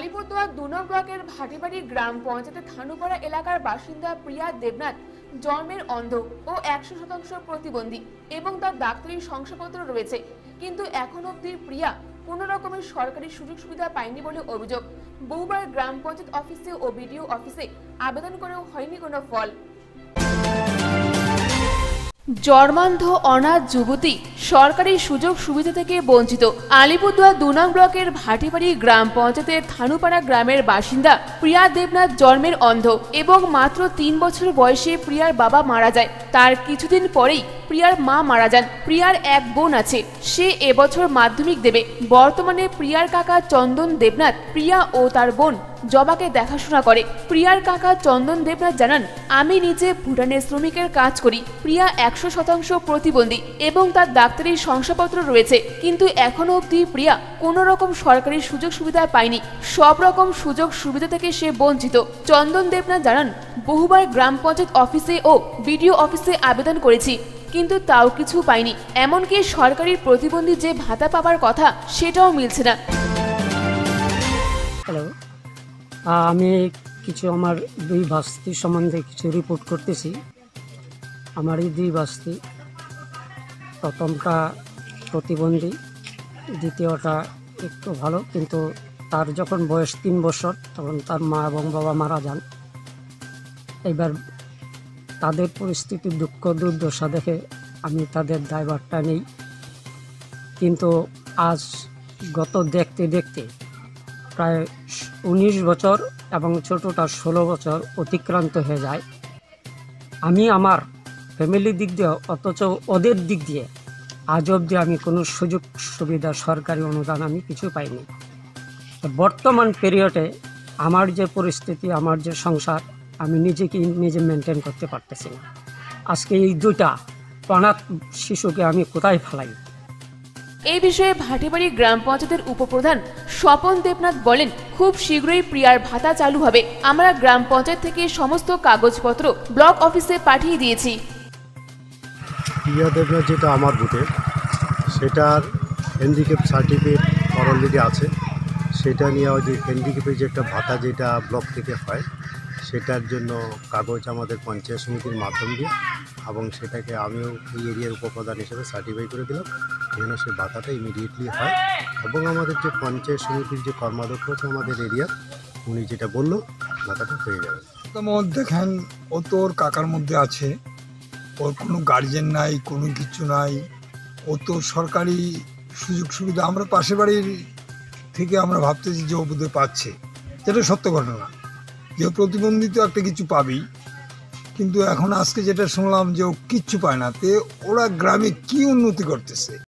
আলিপুরদুয়ার ২ নং ব্লকের ভাটিবাড়ি গ্রাম পঞ্চায়েতের থানুপাড়া এলাকার বাসিন্দা প্রিয়া দেবনাথ জন্মের অন্ধ ও ১০০% প্রতিবন্ধী এবং তার ডাক্তারি শংসাপত্র রয়েছে, কিন্তু এখন অবধি প্রিয়া কোনো রকমের সরকারি সুযোগ সুবিধা পায়নি বলে অভিযোগ। বহুবার গ্রাম পঞ্চায়েত অফিসে ও বিডিও অফিসে আবেদন করেও হয়নি কোনো ফল। জন্মান্ধ অনাথ যুবতী সরকারি সুযোগ সুবিধা থেকে বঞ্চিত। আলিপুরদুয়ার ২ নং ব্লকের ভাটিবাড়ি গ্রাম পঞ্চায়েতের থানুপাড়া গ্রামের বাসিন্দা প্রিয়া দেবনাথ জন্মের অন্ধ এবং মাত্র ৩ বছর বয়সে প্রিয়ার বাবা মারা যায়। তার কিছুদিন পরেই প্রিয়ার মা মারা যান। প্রিয়ার এক বোন আছে, সে এবছর মাধ্যমিক দেবে। বর্তমানে প্রিয়ার কাকা চন্দন দেবনাথ প্রিয়া ও তার বোন জবাকে দেখাশোনা করে। প্রিয়ার কাকা চন্দন দেবনাথ জানান, আমি নিজে ভুটানের শ্রমিকের কাজ করি। প্রিয়া ১০০% প্রতিবন্ধী এবং তার ডাক্তারি শংসাপত্র রয়েছে, কিন্তু এখনো অবধি প্রিয়া কোনো রকম সরকারি সুযোগ সুবিধা পায়নি। সব রকম সুযোগ সুবিধা থেকে সে বঞ্চিত। চন্দন দেবনাথ জানান, বহুবার গ্রাম পঞ্চায়েত অফিসে ও বিডিও অফিসে আবেদন করেছি, কিন্তু তাও কিছু পাইনি। এমনকি সরকারি প্রতিবন্ধী যে ভাতা পাবার কথা সেটাও মিলছে না। হ্যালো, আমি কিছু আমার দুই বাস্তি সম্বন্ধে কিছু রিপোর্ট করতেছি। আমার এই দুই বাস্তি, প্রথমটা প্রতিবন্ধী, দ্বিতীয়টা একটু ভালো, কিন্তু তার যখন বয়স ৩ বছর তখন তার মা এবং বাবা মারা যান। এবার তাদের পরিস্থিতি দুঃখ দুর্দশা দেখে আমি তাদের দায়ভারটা নেই, কিন্তু আজ গত দেখতে দেখতে প্রায় ১৯ বছর এবং ছোটটা ১৬ বছর অতিক্রান্ত হয়ে যায়। আমি আমার ফ্যামিলির দিক দিয়ে, অথচ ওদের দিক দিয়ে আজ অবধি আমি কোনো সুযোগ সুবিধা, সরকারি অনুদান আমি কিছু পাইনি। বর্তমান পিরিয়ডে আমার যে পরিস্থিতি, আমার যে সংসার, আমি নিজে মেনটেন করতে পারতেছি না। আজকে এই দুইটা অনাথ শিশুকে আমি কোথায় ফেলাই? এই বিষয়ে ভাটিবাড়ি গ্রাম পঞ্চায়েতের উপপ্রধান স্বপন দেবনাথ বলেন, খুব শীঘ্রই প্রিয়ার ভাতা চালু হবে। আমরা গ্রাম পঞ্চায়েত থেকে সমস্ত কাগজপত্র ব্লক অফিসে পাঠিয়ে দিয়েছি। প্রিয়া দেবনাথ যেটা আমার বুথে, সেটার হ্যান্ডিক্যাপ সার্টিফিকেট অলরেডি আছে। সেটা নিয়ে যে হ্যান্ডিক্যাপের যে একটা ভাতা যেটা ব্লক থেকে হয়, সেটার জন্য কাগজ আমাদের পঞ্চায়েত সমিতির মাধ্যম দিয়ে, এবং সেটাকে আমিও এই এরিয়ার উপপ্রধান হিসেবে সার্টিফাই করে দিলাম যেন সে ভাতাটা ইমিডিয়েটলি হয়। এবং আমাদের যে পঞ্চায়েত সমিতির যে কর্মাধ্যক্ষ আছে আমাদের এরিয়ার, উনি যেটা বললো ভাতাটা হয়ে যাবে। দেখেন, ও তো ওর কাকার মধ্যে আছে, ওর কোনো গার্জেন নাই, কোনো কিছু নাই। ও তো সরকারি সুযোগ সুবিধা আমরা পাশের বাড়ির থেকে আমরা ভাবতেছি যে ও বোধহয় পাচ্ছে, যেটা সত্য ঘটনা। যে প্রতিবন্ধিত একটা কিছু পাবি, কিন্তু এখন আজকে যেটা শুনলাম যে ও কিচ্ছু পায় না, তে ওরা গ্রামে কি উন্নতি করতেছে।